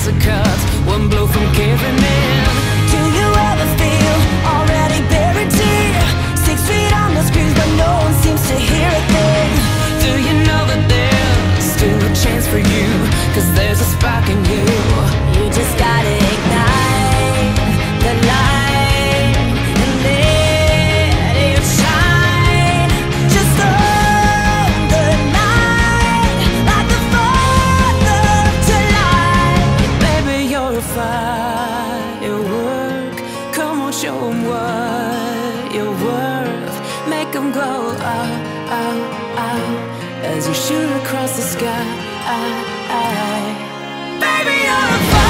ace of cups, one blow from caving in. Do you ever feel already buried deep? 6 feet on the screens, but no one seems to hear a thing. Do you know that there's still a chance for you? 'Cause there's a spark in you. You just gotta ignite the light and let it shine. Just on the night, like the 4th of July. Baby, you're a firework. Come on, show 'em what you're worth. Make 'em glow out, out, out as you shoot across the sky. Baby, you're a